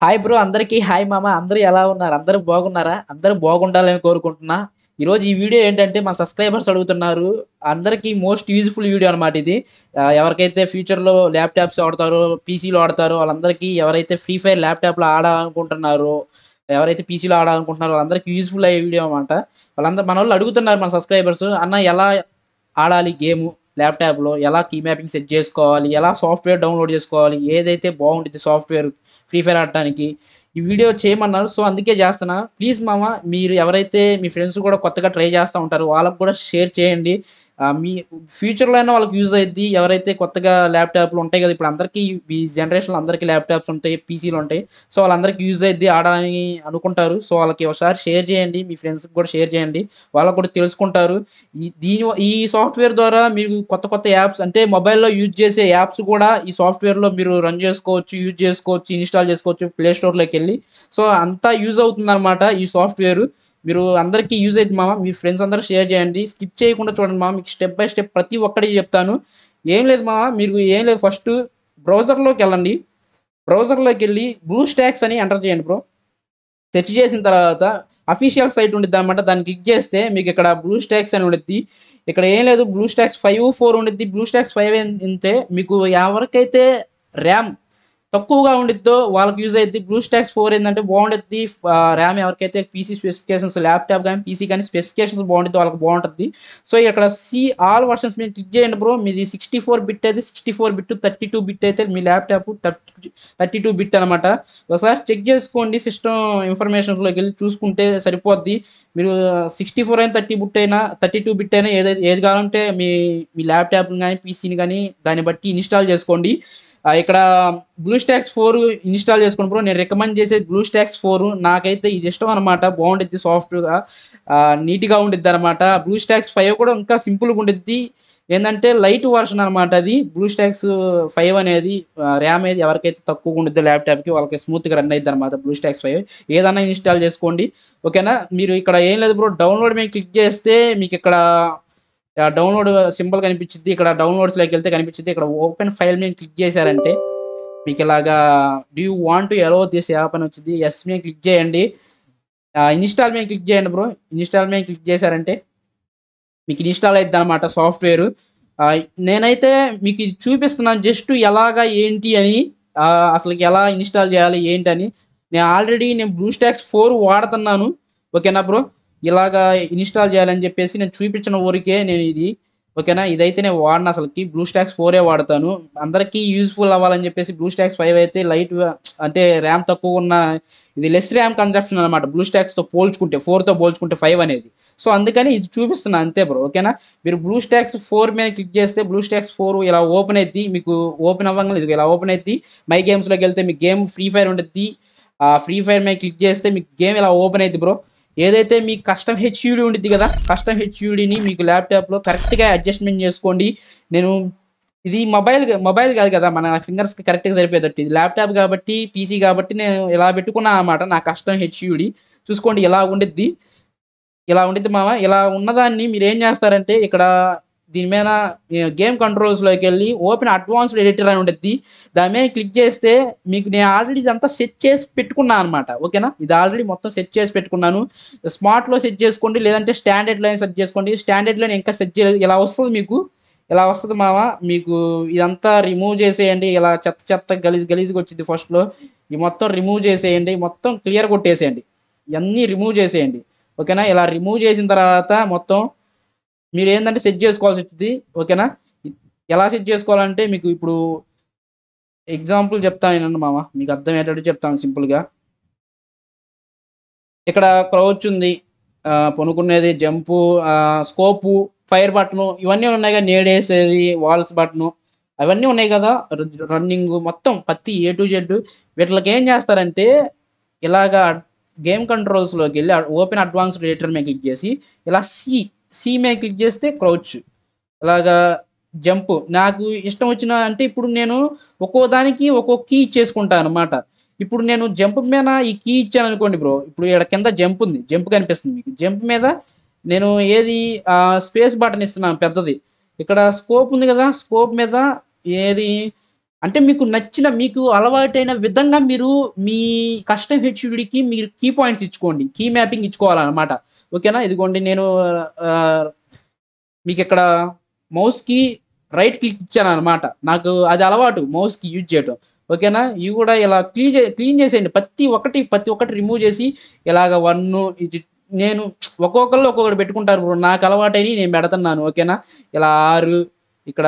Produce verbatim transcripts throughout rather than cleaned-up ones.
Hi bro అందరికీ hi మామ అందరూ ఎలా ఉన్నారు? అందరూ బాగున్నారా? అందరూ బాగుండాలని కోరుకుంటున్నా. ఈరోజు ఈ వీడియో ఏంటంటే మా సబ్స్క్రైబర్స్ అడుగుతున్నారు. అందరికీ మోస్ట్ యూజ్‌ఫుల్ వీడియో అనమాట ఇది. ఆహ్, ఎవరికైతే ఫ్యూచర్‌లో ల్యాప్‌టాప్స్ వాడతారో, పీసీలో వాడతారో వాళ్ళందరికీ ఎవరైతే ఫ్రీ ఫైర్ ల్యాప్‌టాప్‌లో ఆడాలనుకుంటున్నారో, ఎవరైతే పీసీలో ఆడాలనుకుంటున్నారో వాళ్ళందరికీ యూజ్‌ఫుల్ అయ్యే వీడియో అనమాట. వాళ్ళందరూ మనోళ్ళు అడుగుతున్నారు మన సబ్స్క్రైబర్స్, "అన్న ఎలా ఆడాలి గేము ల్యాప్‌టాప్‌లో? ఎలా కీ మ్యాపింగ్ సెట్ చేసుకోవాలి? ఎలా సాఫ్ట్‌వేర్ డౌన్‌లోడ్ చేసుకోవాలి? ఏదైతే బాగుండిద్ది సాఫ్ట్‌వేర్ ఫ్రీ ఫైర్ ఆడటానికి?" ఈ వీడియో చేయమన్నారు. సో, అందుకే చేస్తున్నా. ప్లీజ్ మామ మీరు ఎవరైతే మీ ఫ్రెండ్స్ కూడా కొత్తగా ట్రై చేస్తా ఉంటారో వాళ్ళకి కూడా షేర్ చేయండి. ఆహ్, మీ ఫ్యూచర్‌లో అయినా వాళ్ళకి యూజ్ అయిద్ది. ఎవరైతే కొత్తగా ల్యాప్‌టాప్‌లు ఉంటాయి కదా! ఇప్పుడు అందరికీ ఈ జనరేషన్‌లో అందరికీ ల్యాప్‌టాప్స్ ఉంటాయి, పీసీలు ఉంటాయి. సో, వాళ్ళందరికీ యూజ్ అయిద్ది ఆడాలని అనుకుంటారు. సో, వాళ్ళకి ఒకసారి షేర్ చేయండి. మీ ఫ్రెండ్స్‌కి కూడా షేర్ చేయండి. వాళ్ళకి కూడా తెలుసుకుంటారు. ఈ దీని ఈ సాఫ్ట్‌వేర్ ద్వారా మీరు కొత్త కొత్త యాప్స్ అంటే మొబైల్‌లో యూజ్ చేసే యాప్స్ కూడా ఈ సాఫ్ట్‌వేర్‌లో మీరు రన్ చేసుకోవచ్చు, యూజ్ చేసుకోవచ్చు, ఇన్‌స్టాల్ చేసుకోవచ్చు ప్లే స్టోర్‌లోకెళ్ళి. సో, అంతా యూజ్ అవుతుందనమాట ఈ సాఫ్ట్‌వేరు. మీరు అందరికీ యూజ్ అయిద్ది మామ. మీ ఫ్రెండ్స్ అందరూ షేర్ చేయండి. స్కిప్ చేయకుండా చూడండి మామ. మీకు స్టెప్ బై స్టెప్ ప్రతి ఒక్కటి చెప్తాను. ఏం లేదు మామ, మీరు ఏం లేదు ఫస్టు బ్రౌజర్‌లోకెళ్ళండి. బ్రౌజర్‌లోకెళ్ళి బ్లూస్టాక్స్ అని ఎంటర్ చేయండి బ్రో. సెర్చ్ చేసిన తర్వాత అఫీషియల్ సైట్ ఉండిద్దనమాట. దాన్ని క్లిక్ చేస్తే మీకిక్కడ బ్లూస్టాక్స్ అని ఉండిద్ది. ఇక్కడ ఏం లేదు బ్లూస్టాక్స్ ఐదు, నాలుగు ఉండిద్ది. బ్లూస్టాక్స్ ఐదు ఎంతే మీకు ఎవరికైతే ర్యామ్ తక్కువగా ఉండిద్దో వాళ్ళకి యూజ్ అయిద్ది. బ్లూస్టాక్స్ నాలుగు ఏందంటే బావుండిద్ది. ఆహ్, ర్యామ్ ఎవరికైతే పీసీ స్పెసిఫికేషన్స్ ల్యాప్‌టాప్ గాని, పీసీ గాని స్పెసిఫికేషన్స్ బావుండిద్దో వాళ్ళకి బావుంటది. సో, ఇక్కడ సీ ఆల్ వర్షన్స్ మీద క్లిక్ చేయండి బ్రో. మీది అరవై నాలుగు బిట్ అయితే అరవై నాలుగు బిట్, ముప్పై రెండు బిట్ అయితే మీ ల్యాప్‌టాప్ థర్టీ ముప్పై రెండు బిట్ అనమాట. ఒకసారి చెక్ చేసుకోండి. సిస్టమ్ ఇన్ఫర్మేషన్‌లోకెళ్ళి చూసుకుంటే సరిపోద్ది. మీరు అరవై నాలుగు అయినా, ముప్పై బిట్ అయినా, ముప్పై రెండు బిట్ అయినా ఏదైతే ఏది కావాలంటే మీ మీ ల్యాప్‌టాప్‌ని గాని, పీసీని గాని దాన్ని బట్టి ఇన్‌స్టాల్ చేసుకోండి. ఆహ్, ఇక్కడ బ్లూస్టాక్స్ నాలుగు ఇన్‌స్టాల్ చేసుకోండి బ్రో. నేను రికమెండ్ చేసేది బ్లూస్టాక్స్ నాలుగు. నాకైతే ఇది ఇష్టం అనమాట. బావుండిద్ది సాఫ్ట్‌గా ఆహ్, నీట్‌గా ఉండిద్దనమాట. బ్లూస్టాక్స్ ఐదు కూడా ఇంకా సింపుల్‌గా ఉండిద్ది. ఏందంటే లైట్ వర్షన్ అనమాట అది. బ్లూస్టాక్స్ ఐదు అనేది ఆహ్, ర్యామ్ ఏది ఎవరికైతే తక్కువగా ఉండిద్దో ల్యాప్‌టాప్‌కి వాళ్ళకి స్మూత్‌గా రన్ అయిద్దనమాట బ్లూస్టాక్స్ ఐదు. ఏదన్నా ఇన్‌స్టాల్ చేసుకోండి. ఓకేనా? మీరు ఇక్కడ ఏం లేదు బ్రో, డౌన్‌లోడ్ మీద క్లిక్ చేస్తే మీకిక్కడ ఆహ్, డౌన్‌లోడ్ సింబల్ కనిపిచ్చిద్ది. ఇక్కడ డౌన్‌లోడ్స్‌లోకెళ్తే కనిపిచ్చిద్ది. ఇక్కడ ఓపెన్ ఫైల్ మీద క్లిక్ చేశారంటే మీకిలాగా do you want to allow this app అని వచ్చిద్ది. యెస్ మీద క్లిక్ చేయండి. ఆహ్, ఇన్‌స్టాల్ మీద క్లిక్ చేయండి బ్రో. ఇన్‌స్టాల్ మీద క్లిక్ చేశారంటే మీకు ఇన్‌స్టాల్ అయిద్దనమాట సాఫ్ట్‌వేరు. ఆహ్, నేనైతే మీకు ఇది చూపిస్తున్నాను జస్ట్ ఎలాగా ఏంటి అని. ఆహ్, అసలకి ఎలా ఇన్‌స్టాల్ చేయాలి ఏంటని. నేను ఆల్రెడీ నేను బ్లూస్టాక్స్ నాలుగు వాడుతున్నాను. ఓకేనా బ్రో. ఇలాగా ఇన్‌స్టాల్ చేయాలని చెప్పేసి నేను చూపించిన ఊరికే నేను ఇది. ఓకేనా. ఇదైతే నేను వాడను అసలకి. బ్లూస్టాక్స్ నాలుగు వాడతాను. అందరికీ యూజ్‌ఫుల్ అవ్వాలని చెప్పేసి బ్లూస్టాక్స్ ఐదు అయితే లైట్‌గా అంటే ర్యామ్ తక్కువున్న ఇది లెస్ ర్యామ్ కన్జంప్షన్ అనమాట. బ్లూస్టాక్స్‌తో పోల్చుకుంటే నాలుగుతో పోల్చుకుంటే ఐదు అనేది. సో, అందుకని ఇది చూపిస్తున్నా అంతే బ్రో. ఓకేనా. మీరు బ్లూస్టాక్స్ నాలుగు మీద క్లిక్ చేస్తే బ్లూస్టాక్స్ నాలుగు ఇలా ఓపెన్ అయిద్ది. మీకు ఓపెన్ అవ్వంగానే ఇదిగో ఇలా ఓపెన్ అయిద్ది. మై గేమ్స్‌లోకెళ్తే మీకు గేమ్ ఫ్రీ ఫైర్ ఉండిద్ది. ఆ ఫ్రీ ఫైర్ మీద క్లిక్ చేస్తే మీకు గేమ్ ఇలా ఓపెన్ అయిద్ది బ్రో. ఏదైతే మీకు కస్టమ్ హెచ్‌యూడీ ఉండిద్ది కదా! కస్టమ్ హెచ్‌యూడీని మీకు ల్యాప్‌టాప్‌లో కరెక్ట్‌గా అడ్జస్ట్‌మెంట్ చేసుకోండి. నేను ఇది మొబైల్ మొబైల్ కాదు కదా! మన ఫింగర్స్‌కి కరెక్ట్‌గా సరిపోయేటట్టు. ఇది ల్యాప్‌టాప్ కాబట్టి, పీసీ కాబట్టి నేను ఇలా పెట్టుకున్నాను అనమాట. నా కస్టమ్ హెచ్‌యూడీ. చూసుకోండి ఇలా ఉండిద్ది. ఇలా ఉండిద్ది మామ. ఇలా ఉన్నదాన్ని మీరేం జేస్తారంటే, ఇక్కడ దీని మీద ఆహ్, గేమ్ కంట్రోల్స్‌లోకెళ్ళి ఓపెన్ అడ్వాన్స్డ్ ఎడిటర్ అని ఉండిద్ది. దాని మీద క్లిక్ చేస్తే మీకు నేను ఆల్రెడీ ఇదంతా సెట్ చేసి పెట్టుకున్నా అనమాట. ఓకేనా. ఇది ఆల్రెడీ మొత్తం సెట్ చేసి పెట్టుకున్నాను. స్మార్ట్‌లో సెట్ చేసుకోండి. లేదంటే స్టాండర్డ్‌లో అయినా సెట్ చేసుకోండి. స్టాండర్డ్‌లో నేను ఇంకా సెట్ చేయలేదు. ఇలా వస్తది మీకు. ఇలా వస్తది మామ. మీకు ఇదంతా రిమూవ్ చేసేయండి. ఇలా చెత్త చెత్తగా గలీజ్ గలీజ్‌గా వచ్చిద్ది ఫస్ట్‌లో. ఈ మొత్తం రిమూవ్ చేసేయండి. మొత్తం క్లియర్ కొట్టేసేయండి. ఇయన్నీ రిమూవ్ చేసేయండి. ఓకేనా. ఇలా రిమూవ్ చేసిన తర్వాత మొత్తం మీరేందంటే సెట్ చేసుకోవాల్సొచ్చిద్ది. ఓకేనా. ఎలా సెట్ చేసుకోవాలంటే మీకు ఇప్పుడు ఎగ్జాంపుల్ చెప్తాను ఇనండి మామ. మీకు అర్థమయ్యేటట్టు చెప్తాను సింపుల్‌గా. ఇక్కడ క్రౌచ్ ఉంది. ఆహ్, పనుకునేది, జంపు, ఆహ్, స్కోపు, ఫైర్ బటను ఇవన్నీ ఉన్నాయి కదా! నేడేసేది, వాల్స్ బటను అవన్నీ ఉన్నాయి కదా! ర రన్నింగు మొత్తం ప్రతి ఏ టు జెడ్ వీటిలకేం చేస్తారంటే ఇలాగా గేమ్ కంట్రోల్స్‌లోకెళ్ళి ఓపెన్ అడ్వాన్స్డ్ ఎడిటర్ మీద క్లిక్ చేసి ఇలా సి, సి మీద క్లిక్ చేస్తే క్రౌచ్. ఇలాగా జంప్. నాకు ఇష్టం వచ్చిన అంటే ఇప్పుడు నేను ఒక్కో దానికి ఒక్కో కీ ఇచ్చేసుకుంటాననమాట. ఇప్పుడు నేను జంప్ మీద ఈ కీ ఇచ్చాననుకోండి బ్రో. ఇప్పుడు ఈడ కింద జంప్ ఉంది. జంప్ కనిపిస్తుంది మీకు. జంప్ మీద నేను ఏది ఆహ్, స్పేస్ బటన్ ఇస్తున్నాను పెద్దది. ఇక్కడ స్కోప్ ఉంది కదా! స్కోప్ మీద ఏది అంటే మీకు నచ్చిన మీకు అలవాటైన విధంగా మీరు మీ కస్టమ్ హెచ్యుడికి మీరు కీ పాయింట్స్ ఇచ్చుకోండి, కీ మ్యాపింగ్ ఇచ్చుకోవాలన్నమాట. ఓకేనా? ఇదిగోండి నేను మీకు ఇక్కడ మౌస్కి రైట్ క్లిక్ ఇచ్చాను అనమాట. నాకు అది అలవాటు మౌస్కి యూజ్ చేయటం. ఓకేనా? ఇవి కూడా ఇలా క్లీన్ చే క్లీన్ చేసేయండి, ప్రతి ఒక్కటి ప్రతి ఒక్కటి రిమూవ్ చేసి ఇలాగ వన్ ఇది నేను ఒక్కొక్కళ్ళు ఒక్కొక్కటి పెట్టుకుంటారు బ్రో, నాకు అలవాటైన నేను పెడుతున్నాను. ఓకేనా? ఇలా ఆరు ఇక్కడ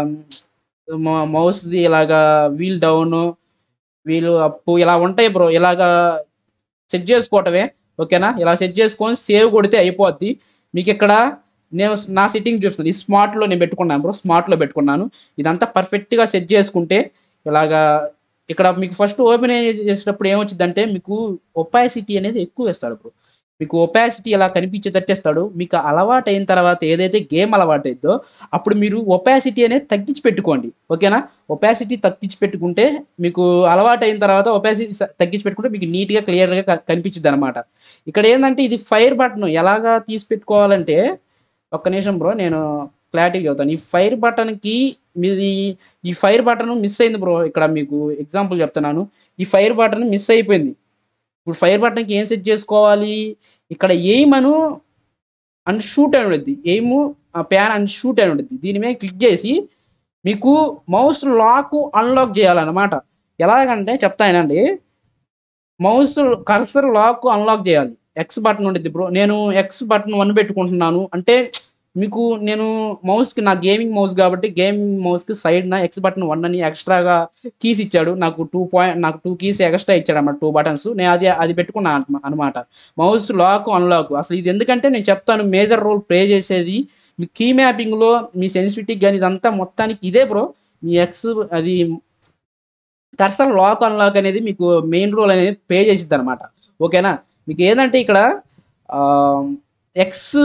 మౌస్ది ఇలాగా వీల్ డౌన్ వీలు అప్పు ఇలా ఉంటాయి బ్రో, ఇలాగా సెట్ చేసుకోవటమే. ఓకేనా? ఇలా సెట్ చేసుకొని సేవ్ కొడితే అయిపోద్ది. మీకు ఇక్కడ నేను నా సెట్టింగ్ చూపిస్తాను, ఈ స్మార్ట్లో నేను పెట్టుకున్నాను బ్రో, స్మార్ట్లో పెట్టుకున్నాను. ఇదంతా పర్ఫెక్ట్గా సెట్ చేసుకుంటే ఇలాగా ఇక్కడ మీకు ఫస్ట్ ఓపెన్ చేసేటప్పుడు ఏమొచ్చిందంటే మీకు ఒపాసిటీ అనేది ఎక్కువ ఇస్తాడు బ్రో. మీకు ఒపాసిటీ ఇలా కనిపించేటట్టు ఇస్తాడు. మీకు అలవాటు అయిన తర్వాత ఏదైతే గేమ్ అలవాటు అయిద్దో అప్పుడు మీరు ఒపాసిటీ అనేది తగ్గించి పెట్టుకోండి. ఓకేనా? ఒపాసిటీ తగ్గించి పెట్టుకుంటే మీకు అలవాటు అయిన తర్వాత ఒపాసిటీ తగ్గించి పెట్టుకుంటే మీకు నీట్గా క్లియర్గా కనిపించింది అనమాట. ఇక్కడ ఏంటంటే ఇది ఫైర్ బటన్ ఎలాగా తీసి పెట్టుకోవాలంటే, ఒక్క నిమిషం బ్రో నేను క్లారిటీగా చెబుతాను. ఈ ఫైర్ బటన్కి మీది ఈ ఫైర్ బటన్ మిస్ అయింది బ్రో. ఇక్కడ మీకు ఎగ్జాంపుల్ చెప్తున్నాను, ఈ ఫైర్ బటన్ మిస్ అయిపోయింది. ఇప్పుడు ఫైర్ బటన్కి ఏం సెట్ చేసుకోవాలి, ఇక్కడ ఎయిమ్ అను అండ్ షూట్ అని ఉంటుంది, ఎయిమ్ ప్యాన్ అండ్ షూట్ అని ఉంటుంది. దీని మీద క్లిక్ చేసి మీకు మౌస్ లాక్ అన్లాక్ చేయాలన్నమాట. ఎలాగంటే చెప్తానండి, మౌస్ కర్సర్ లాక్ అన్లాక్ చేయాలి. ఎక్స్ బటన్ ఉంటుంది బ్రో, నేను ఎక్స్ బటన్ వన్ పెట్టుకుంటున్నాను. అంటే మీకు నేను మౌస్కి నా గేమింగ్ మౌస్ కాబట్టి గేమింగ్ మౌస్కి సైడ్ నా ఎక్స్ బటన్ వన్ అని ఎక్స్ట్రాగా కీస్ ఇచ్చాడు నాకు, టూ పాయింట్ నాకు టూ కీస్ ఎక్స్ట్రా ఇచ్చాడు అన్నమాట, టూ బటన్స్. నేను అది అది పెట్టుకున్నాను అనమాట. మౌస్ లాక్ అన్లాక్ అసలు ఇది ఎందుకంటే నేను చెప్తాను, మేజర్ రోల్ ప్లే చేసేది మీ కీ మ్యాపింగ్లో మీ సెన్సిటివిటీ కానీ ఇదంతా మొత్తానికి ఇదే బ్రో. మీ ఎక్స్ అది కర్సర్ లాక్ అన్లాక్ అనేది మీకు మెయిన్ రోల్ అనేది ప్లే చేసిద్ది అనమాట. ఓకేనా? మీకు ఏంటంటే ఇక్కడ ఎక్స్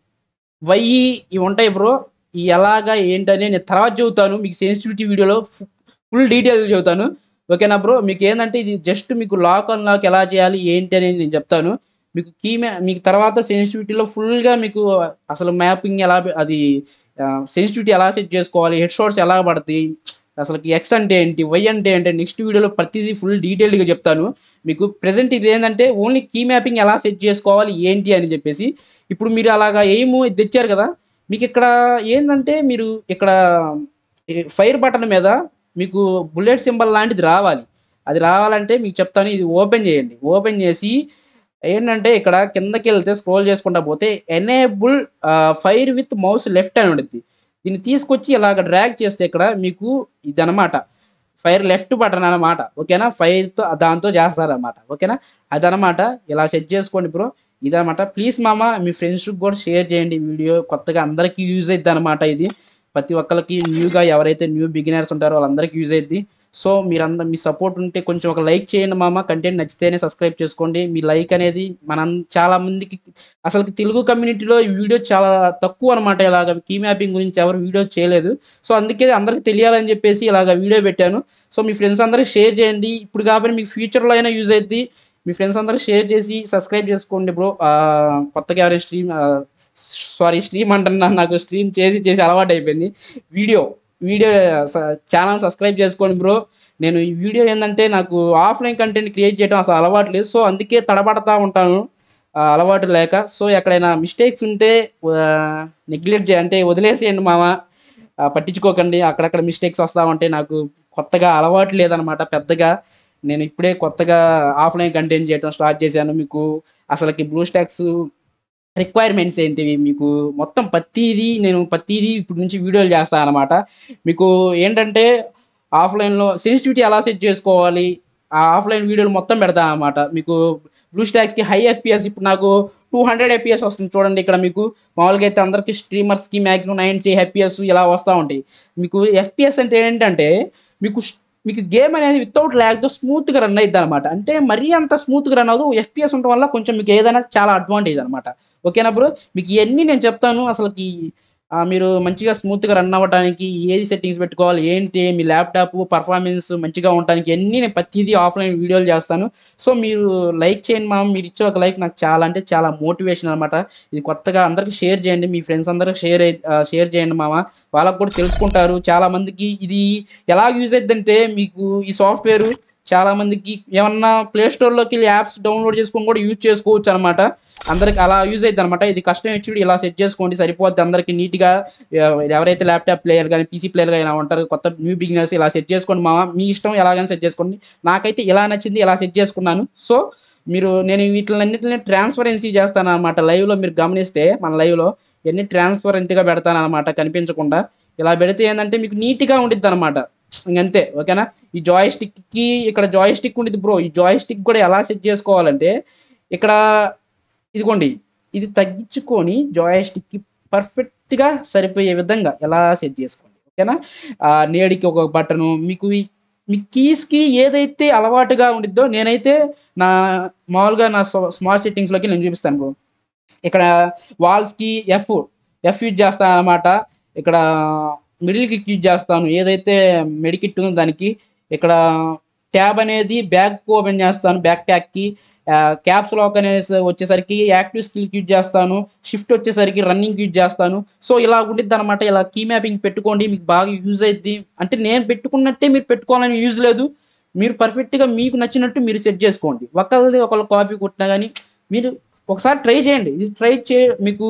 వై ఇవి ఉంటాయి బ్రో, ఈ ఎలాగా ఏంటని నేను తర్వాత చెబుతాను, మీకు సెన్సిటివిటీ వీడియోలో ఫుల్ డీటెయిల్ చెబుతాను. ఓకేనా బ్రో? మీకు ఏంటంటే ఇది జస్ట్ మీకు లాక్ అన్లాక్ ఎలా చేయాలి ఏంటి అనేది నేను చెప్తాను. మీకు కీ మ్యా మీకు తర్వాత సెన్సిటివిటీలో ఫుల్గా మీకు అసలు మ్యాపింగ్ ఎలా అది సెన్సిటివిటీ ఎలా సెట్ చేసుకోవాలి, హెడ్ షాట్స్ ఎలా పడతాయి, అసలు ఎక్స్ అంటే ఏంటి, వై అంటే ఏంటి, నెక్స్ట్ వీడియోలో ప్రతిదీ ఫుల్ డీటెయిల్డ్గా చెప్తాను. మీకు ప్రెజెంట్ ఇది ఏంటంటే ఓన్లీ కీ మ్యాపింగ్ ఎలా సెట్ చేసుకోవాలి ఏంటి అని చెప్పేసి. ఇప్పుడు మీరు అలాగా ఎయిమ్ ఇది తెచ్చారు కదా, మీకు ఇక్కడ ఏంటంటే మీరు ఇక్కడ ఫైర్ బటన్ మీద మీకు బుల్లెట్ సింబల్ లాంటిది రావాలి. అది రావాలంటే మీకు చెప్తాను, ఇది ఓపెన్ చేయండి. ఓపెన్ చేసి ఏంటంటే ఇక్కడ కిందకి వెళ్తే స్క్రోల్ చేసుకుంటా పోతే enable fire with mouse left అని ఉంటుంది. దీన్ని తీసుకొచ్చి ఇలాగ డ్రాగ్ చేస్తే ఇక్కడ మీకు ఇది అనమాట ఫైర్ లెఫ్ట్ బటన్ అనమాట. ఓకేనా? ఫైర్తో దాంతో చేస్తారనమాట. ఓకేనా? అదనమాట. ఇలా సెట్ చేసుకోండి బ్రో. ఇదనమాట. ప్లీజ్ మామ మీ ఫ్రెండ్స్కి కూడా షేర్ చేయండి వీడియో, కొత్తగా అందరికీ యూజ్ అవుద్ది అనమాట. ఇది ప్రతి ఒక్కరికి న్యూగా ఎవరైతే న్యూ బిగినర్స్ ఉంటారో వాళ్ళందరికీ యూజ్ అవుద్ది. సో మీరందరూ మీ సపోర్ట్ ఉంటే కొంచెం ఒక లైక్ చేయండి మామ, కంటెంట్ నచ్చితేనే సబ్స్క్రైబ్ చేసుకోండి. మీ లైక్ అనేది మనం చాలా మందికి అసలు తెలుగు కమ్యూనిటీలో ఈ వీడియో చాలా తక్కువ అనమాట. ఇలాగ కీ మ్యాపింగ్ గురించి ఎవరు వీడియో చేయలేదు. సో అందుకే అందరికి తెలియాలని చెప్పేసి ఇలాగ వీడియో పెట్టాను. సో మీ ఫ్రెండ్స్ అందరికీ షేర్ చేయండి. ఇప్పుడు కాబట్టి మీకు ఫ్యూచర్లో అయినా యూజ్ అవుద్ది. మీ ఫ్రెండ్స్ అందరూ షేర్ చేసి సబ్స్క్రైబ్ చేసుకోండి బ్రో. కొత్తగా ఎవరైనా స్ట్రీమ్ సారీ స్ట్రీమ్ అంటున్నా, నాకు స్ట్రీమ్ చేసి చేసి అలవాటు అయిపోయింది. వీడియో వీడియో ఛానల్ సబ్స్క్రైబ్ చేసుకోండి బ్రో. నేను ఈ వీడియో ఏంటంటే నాకు ఆఫ్లైన్ కంటెంట్ క్రియేట్ చేయడం అసలు అలవాటు లేదు. సో అందుకే తడబడతా ఉంటాను అలవాటు లేక. సో ఎక్కడైనా మిస్టేక్స్ ఉంటే నెగ్లెక్ట్ చేయ అంటే వదిలేసేయండి మామ, పట్టించుకోకండి. అక్కడక్కడ మిస్టేక్స్ వస్తూ ఉంటే నాకు కొత్తగా అలవాటు లేదనమాట పెద్దగా. నేను ఇప్పుడే కొత్తగా ఆఫ్లైన్ కంటెంట్ చేయడం స్టార్ట్ చేశాను. మీకు అసలుకి బ్లూస్టాక్స్ రిక్వైర్మెంట్స్ ఏంటివి, మీకు మొత్తం ప్రతిదీ నేను ప్రతిదీ ఇప్పుడు నుంచి వీడియోలు చేస్తాను అనమాట. మీకు ఏంటంటే ఆఫ్లైన్లో సెన్సిటివిటీ ఎలా సెట్ చేసుకోవాలి ఆ ఆఫ్లైన్ వీడియోలు మొత్తం పెడతాను అనమాట. మీకు బ్లూస్టాక్స్కి హై ఎఫ్పిఎస్ ఇప్పుడు నాకు టూ హండ్రెడ్ ఎఫ్పిఎస్ వస్తుంది చూడండి. ఇక్కడ మీకు మామూలుగా అయితే అందరికీ స్ట్రీమర్స్కి మ్యాక్సిమం నైంటీ ఎఫ్పిఎస్ ఇలా వస్తూ ఉంటాయి. మీకు ఎఫ్పిఎస్ అంటే ఏంటంటే మీకు మీకు గేమ్ అనేది వితౌట్ ల్యాగ్తో స్మూత్గా రన్ అవుతుంది అనమాట. అంటే మరీ అంత స్మూత్గా రన్ అవ్వదు. ఎఫ్పిఎస్ ఉండడం వల్ల కొంచెం మీకు ఏదైనా చాలా అడ్వాంటేజ్ అనమాట. ఓకేనా బ్రో? మీకు ఇవన్నీ నేను చెప్తాను. అసలుకి మీరు మంచిగా స్మూత్గా రన్ అవ్వడానికి ఏది సెట్టింగ్స్ పెట్టుకోవాలి ఏంటి మీ ల్యాప్టాప్ పర్ఫార్మెన్స్ మంచిగా ఉండడానికి అన్నీ నేను ప్రతిదీ ఆఫ్లైన్ వీడియోలు చేస్తాను. సో మీరు లైక్ చేయండి మామ. మీరు ఇచ్చే ఒక లైక్ నాకు చాలా అంటే చాలా మోటివేషన్ అనమాట. ఇది కొత్తగా అందరికి షేర్ చేయండి, మీ ఫ్రెండ్స్ అందరికి షేర్ షేర్ చేయండి మామ. వాళ్ళకు కూడా తెలుసుకుంటారు. చాలా మందికి ఇది ఎలా యూజ్ అయిద్దంటే మీకు ఈ సాఫ్ట్వేర్ చాలా మందికి ఏమన్నా ప్లే స్టోర్లోకి వెళ్ళి యాప్స్ డౌన్లోడ్ చేసుకొని కూడా యూజ్ చేసుకోవచ్చు అనమాట. అందరికి అలా యూజ్ అవుతుంది అనమాట. ఇది కష్టం ఇచ్చి ఇలా సెట్ చేసుకోండి సరిపోద్ది అందరికి నీట్గా. ఎవరైతే ల్యాప్టాప్ ప్లేయర్ కానీ పీసీ ప్లేయర్ కానీ ఇలా ఉంటారు కొత్త న్యూ బిగినర్స్, ఇలా సెట్ చేసుకోండి మామ. మీ ఇష్టం ఎలాగైనా సెట్ చేసుకోండి. నాకైతే ఇలా నచ్చింది, ఇలా సెట్ చేసుకున్నాను. సో మీరు నేను వీటిలన్నింటినీ ట్రాన్స్పరెన్సీ చేస్తాను అనమాట. లైవ్లో మీరు గమనిస్తే మన లైవ్లో ఎన్ని ట్రాన్స్పరెంట్గా పెడతాను అనమాట, కనిపించకుండా. ఇలా పెడితే ఏంటంటే మీకు నీట్గా ఉండిద్ది అనమాట. ఇంకంతే, ఓకేనా. ఈ జాయ్ స్టిక్కి ఇక్కడ జాయ్ స్టిక్ ఉండిద్ది బ్రో. ఈ జాయ్ స్టిక్ కూడా ఎలా సెట్ చేసుకోవాలంటే ఇక్కడ ఇదిగోండి, ఇది తగ్గించుకొని జాయ్ స్టిక్కి పర్ఫెక్ట్గా సరిపోయే విధంగా ఎలా సెట్ చేసుకోండి, ఓకేనా. నేడికి ఒక బటను మీకు మీ కీస్కి ఏదైతే అలవాటుగా ఉండిద్దో, నేనైతే నా మామూలుగా నా స్మార్ట్ సెట్టింగ్స్లోకి నేను చూపిస్తాను బ్రో. ఇక్కడ వాల్స్కి ఎఫ్ ఎఫ్ యూజ్ చేస్తాను అనమాట. ఇక్కడ మిడిల్ కిక్ యూజ్ చేస్తాను, ఏదైతే మెడికిట్ ఉందో దానికి. ఇక్కడ ట్యాబ్ అనేది బ్యాక్ ఓపెన్ చేస్తాను, బ్యాక్ ట్యాక్కి. క్యాప్స్ లాక్ అనేసి వచ్చేసరికి యాక్టివ్ స్కిల్ యూజ్ చేస్తాను. షిఫ్ట్ వచ్చేసరికి రన్నింగ్ యూజ్ చేస్తాను. సో ఇలా ఉండిద్ది అనమాట. ఇలా కీ మ్యాపింగ్ పెట్టుకోండి, మీకు బాగా యూజ్ అయ్యిద్ది. అంటే నేను పెట్టుకున్నట్టే మీరు పెట్టుకోవాలని యూజ్ లేదు. మీరు పర్ఫెక్ట్గా మీకు నచ్చినట్టు మీరు సెట్ చేసుకోండి. ఒకళ్ళది ఒకళ్ళు కాపీ కొట్టినా కానీ మీరు ఒకసారి ట్రై చేయండి. ఇది ట్రై చే మీకు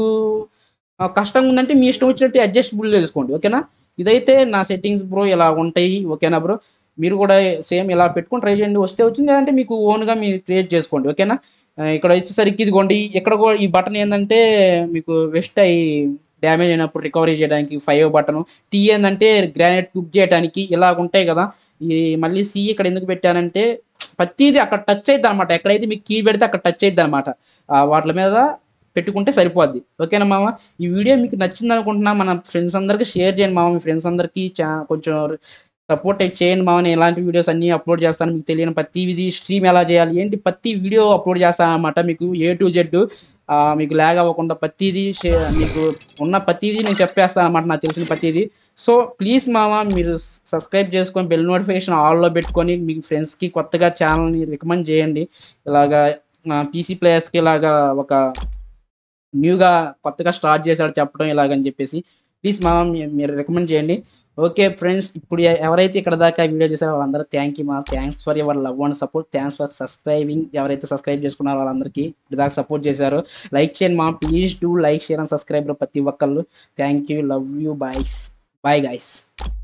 కష్టంగా ఉందంటే మీ ఇష్టం వచ్చినట్టు అడ్జస్టబుల్ చేసుకోండి, ఓకేనా. ఇదైతే నా సెట్టింగ్స్ బ్రో, ఇలా ఉంటాయి, ఓకేనా బ్రో. మీరు కూడా సేమ్ ఇలా పెట్టుకొని ట్రై చేయండి. వస్తే వచ్చింది, లేదంటే మీకు ఓన్గా మీరు క్రియేట్ చేసుకోండి, ఓకేనా. ఇక్కడ వచ్చేసరికి ఇదిగోండి, ఇక్కడ కూడా ఈ బటన్ ఏంటంటే మీకు వెస్ట్ అయ్యి డ్యామేజ్ అయినప్పుడు రికవరీ చేయడానికి ఫైవ్ బటన్. టీ ఏంటంటే గ్రానైట్ కుక్ చేయడానికి. ఇలా ఉంటాయి కదా. ఈ మళ్ళీ సి ఇక్కడ ఎందుకు పెట్టానంటే ప్రతిదీ అక్కడ టచ్ అవుతుంది అనమాట. ఎక్కడైతే మీకు కీ పెడితే అక్కడ టచ్ అవుతుంది అనమాట. వాటి మీద పెట్టుకుంటే సరిపోద్ది, ఓకేనా మామ. ఈ వీడియో మీకు నచ్చింది అనుకుంటున్నా. మన ఫ్రెండ్స్ అందరికీ షేర్ చేయండి మామ. మీ ఫ్రెండ్స్ అందరికీ చా కొంచెం సపోర్ట్ చేయండి మామ. నేను ఇలాంటి వీడియోస్ అన్నీ అప్లోడ్ చేస్తాను. మీకు తెలియని ప్రతి విధి స్ట్రీమ్ ఎలా చేయాలి ఏంటి ప్రతి వీడియో అప్లోడ్ చేస్తాను అనమాట. మీకు ఏ టు జెడ్ మీకు ల్యాగ్ అవ్వకుండా ప్రతిదీ మీకు ఉన్న ప్రతిదీ నేను చెప్పేస్తాను అనమాట, నాకు తెలిసిన ప్రతిదీ. సో ప్లీజ్ మామ, మీరు సబ్స్క్రైబ్ చేసుకొని బెల్ నోటిఫికేషన్ ఆల్లో పెట్టుకొని మీ ఫ్రెండ్స్కి కొత్తగా ఛానల్ని రికమెండ్ చేయండి. ఇలాగా పీసీ ప్లేయర్స్కి ఇలాగా ఒక న్యూగా కొత్తగా స్టార్ట్ చేశాడు చెప్పడం ఇలాగని చెప్పేసి ప్లీజ్ మామ మీరు రికమెండ్ చేయండి. ఓకే ఫ్రెండ్స్, ఇప్పుడు ఎవరైతే ఇక్కడ దాకా వీడియో చేశారో వాళ్ళందరూ థ్యాంక్ యూ మా. Thanks for your love and support. Thanks for subscribing. ఎవరైతే సబ్స్క్రైబ్ చేసుకున్నారో వాళ్ళందరికీ ఇప్పుడు దాకా సపోర్ట్ చేశారు. లైక్ చేయండి మా, please do like share and subscribe ప్రతి ఒక్కళ్ళు. Thank you, love you, boys. Bye guys.